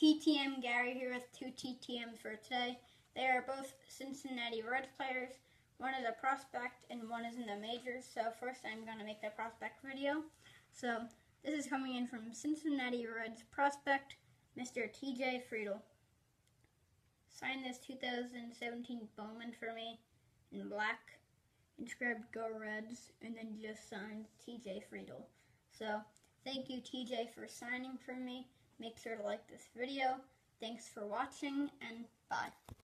TTM Gary here with 2 TTMs for today. They are both Cincinnati Reds players. One is a prospect and one is in the majors. So first I'm going to make the prospect video. So this is coming in from Cincinnati Reds prospect, Mr. TJ Friedl. Sign this 2017 Bowman for me in black, inscribed Go Reds, and then just signed TJ Friedl. So thank you TJ for signing for me. Make sure to like this video. Thanks for watching, and bye.